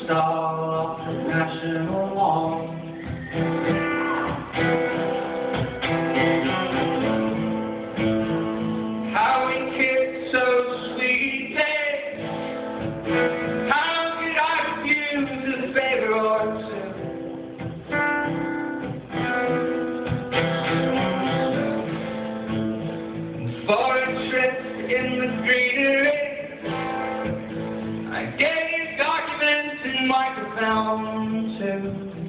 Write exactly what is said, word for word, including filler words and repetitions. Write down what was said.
install the national wall. How we kissed so sweetly. How could I refuse a favor or two? For a trip in the greenery, I gave documents and microphone too.